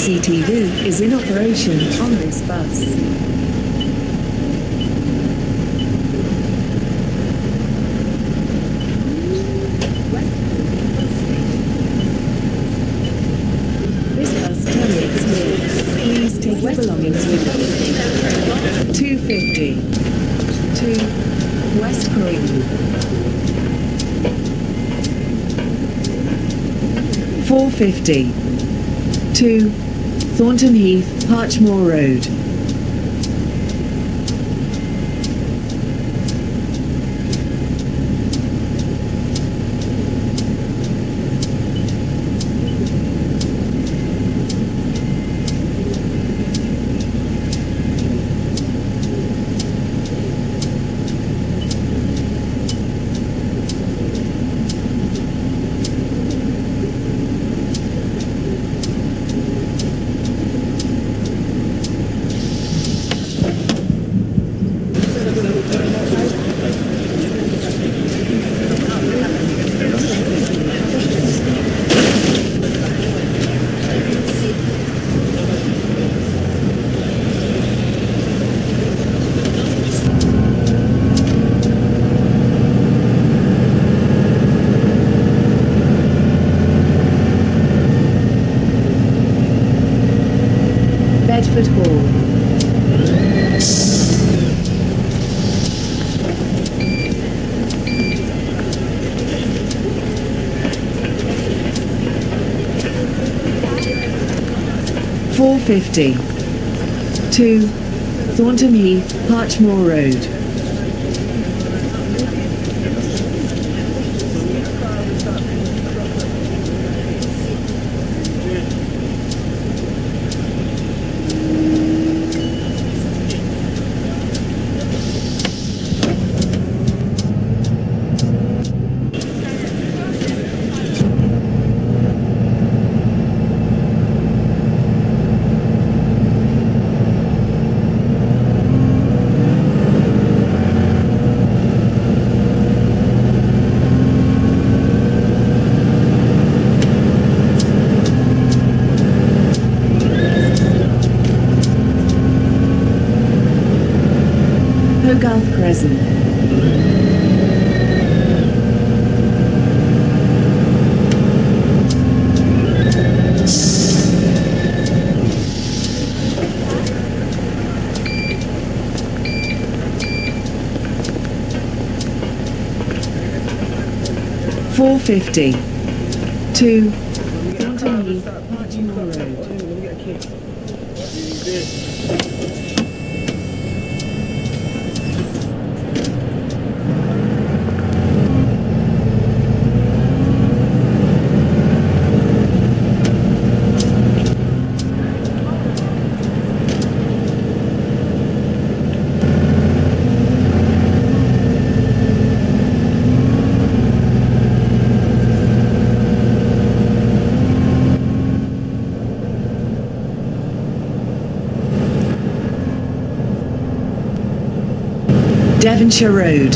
CCTV is in operation on this bus. Take your belongings with you. 250 to West Croydon. 450 to Thornton Heath, Parchmore Road. Bedford Hall. £4.50 to Thornton Heath, Parchmore Road. Hogarth Crescent. £4.50 to Thornton Heath, Parchmore Road. Devonshire Road.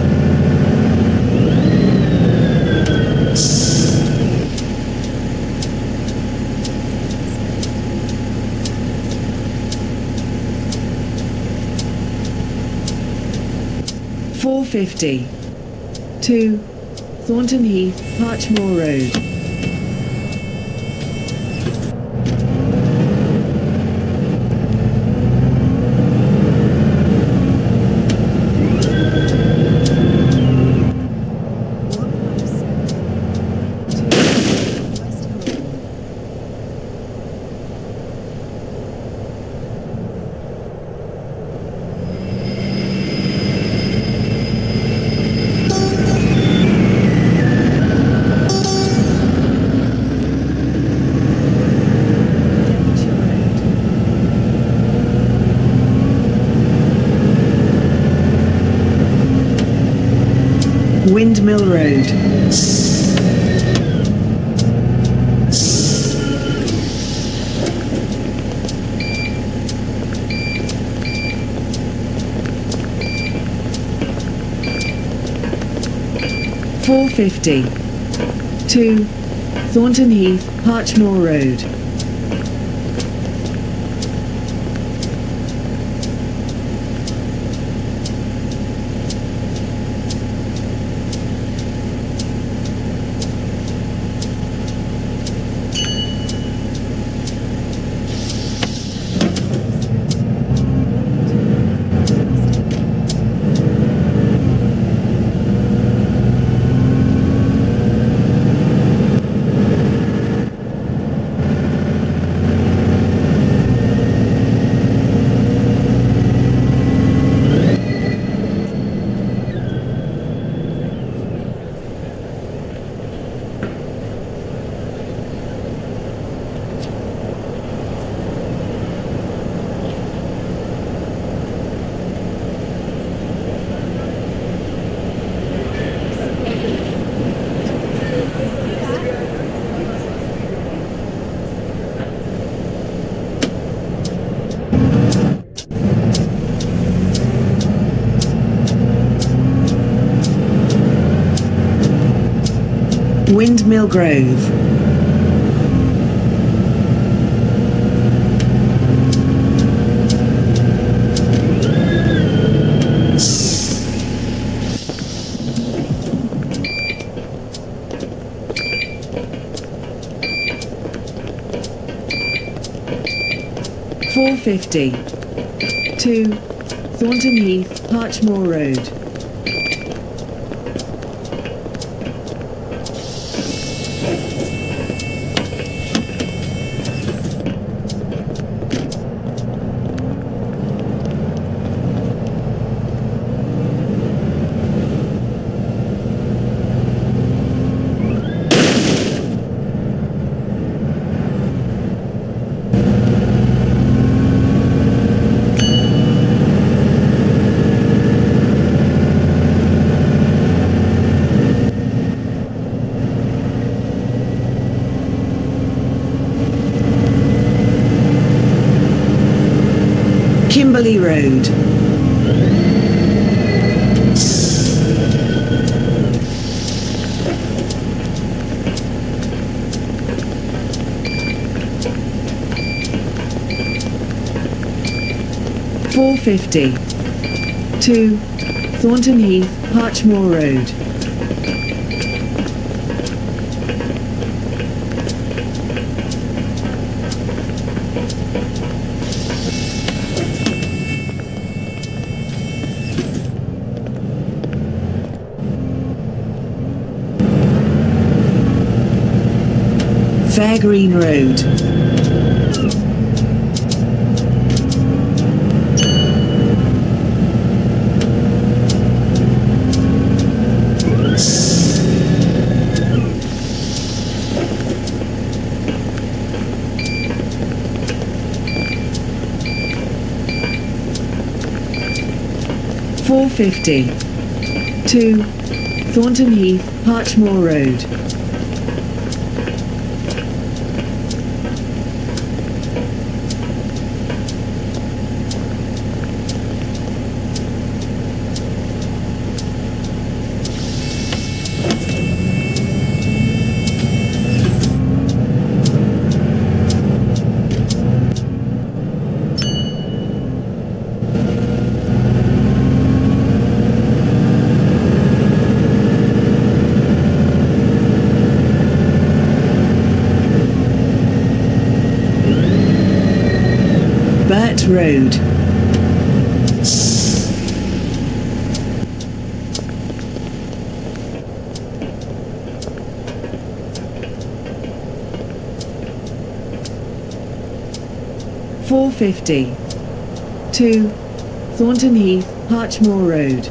£4.50 to Thornton Heath, Parchmore Road. Windmill Road. £4.50 to Thornton Heath, Parchmore Road. Windmill Grove. $4.50 to Thornton Heath, Parchmore Road. Kimberley Road. $4.50 to Thornton Heath, Parchmore Road. Fairgreen Road. $4.50 to Thornton Heath, Parchmore Road. Burt Road. $4.50 to Thornton Heath, Parchmore Road.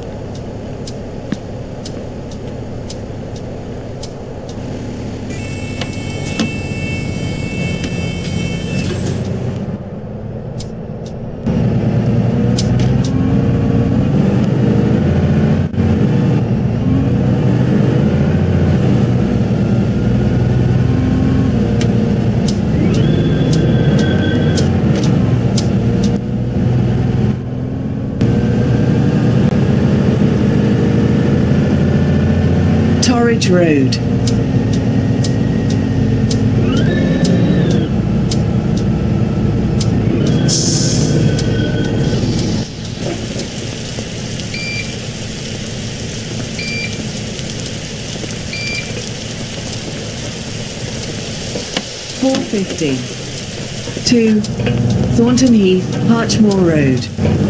Torridge Road. $4.50 to Thornton Heath, Parchmore Road.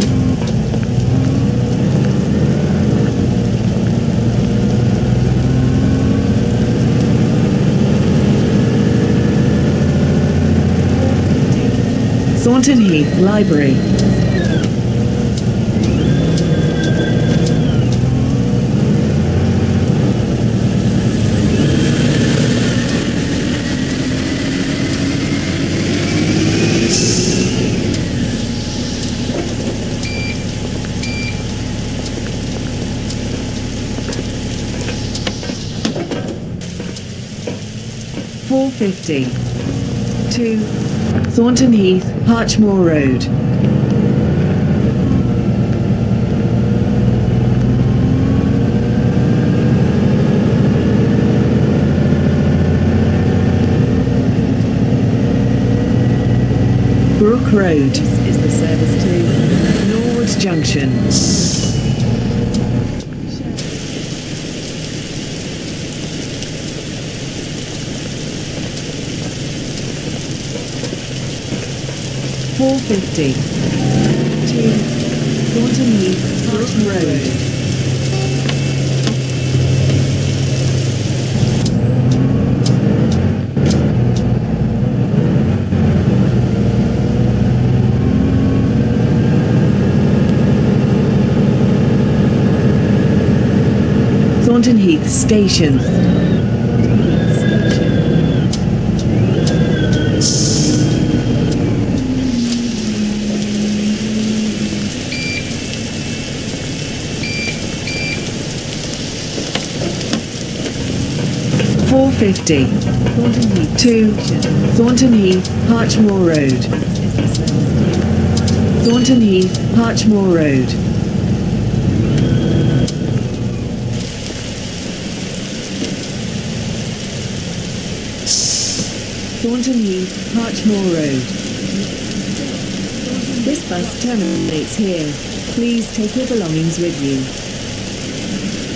Thornton Heath Library. $4.50 to Thornton Heath, Parchmore Road. Brook Road. This is the service to Norwood Junction. $4.50 to Thornton Heath, Brook Road. Thornton Heath Station. $4.50 to Thornton Heath, Harchmore Road. Thornton Heath, Harchmore Road. Thornton Heath, Harchmore Road. This bus terminates here. Please take your belongings with you.